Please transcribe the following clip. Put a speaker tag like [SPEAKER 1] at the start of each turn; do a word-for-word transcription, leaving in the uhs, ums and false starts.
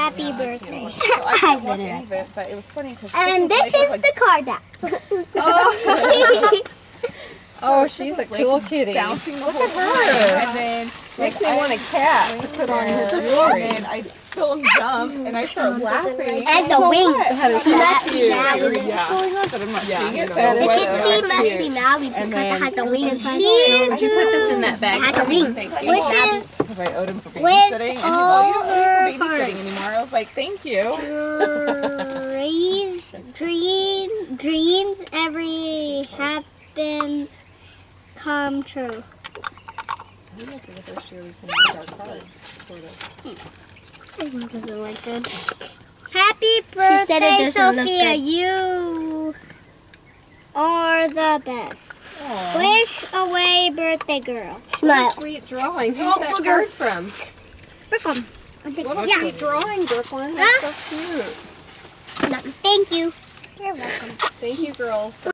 [SPEAKER 1] happy yeah, birthday.
[SPEAKER 2] So I didn't watch any of it, but it was funny because.
[SPEAKER 1] And this is like, the card back.
[SPEAKER 3] Oh. Oh, she's a cool kitty.
[SPEAKER 2] Bouncing the
[SPEAKER 3] Look
[SPEAKER 2] whole
[SPEAKER 3] at her.
[SPEAKER 2] And then
[SPEAKER 3] makes me want a cat to put on her jewelry.
[SPEAKER 2] And I feel him jump, and I start laughing.
[SPEAKER 1] And the wing.
[SPEAKER 3] That is so cute.
[SPEAKER 2] Yeah. But I'm not seeing it. So
[SPEAKER 3] That is
[SPEAKER 1] The
[SPEAKER 3] so
[SPEAKER 1] kitty must be Maui because it has a wing inside.
[SPEAKER 3] Did you put this in that bag?
[SPEAKER 1] It has a wing.
[SPEAKER 3] Thank
[SPEAKER 1] Which
[SPEAKER 3] you.
[SPEAKER 1] is
[SPEAKER 2] because I owed him for
[SPEAKER 1] with
[SPEAKER 2] babysitting, and he's like,
[SPEAKER 1] all
[SPEAKER 2] "You don't
[SPEAKER 1] her
[SPEAKER 2] owe me for babysitting anymore." I was like, "Thank you."
[SPEAKER 1] dreams, dream, dreams. Every happens come true.
[SPEAKER 3] This is the first year we can read our cards. Sort of.
[SPEAKER 1] It doesn't look good. Happy birthday, Sophia! You are the best.
[SPEAKER 3] Aww.
[SPEAKER 1] Wish away, birthday girl.
[SPEAKER 3] What a
[SPEAKER 1] Smile.
[SPEAKER 3] sweet drawing. Who's
[SPEAKER 1] Oh,
[SPEAKER 3] that
[SPEAKER 1] booger.
[SPEAKER 3] card from?
[SPEAKER 1] Brooklyn.
[SPEAKER 3] What a
[SPEAKER 1] Yeah.
[SPEAKER 3] sweet drawing, Brooklyn. That's so cute.
[SPEAKER 1] No, thank you. You're welcome.
[SPEAKER 3] Thank you, girls.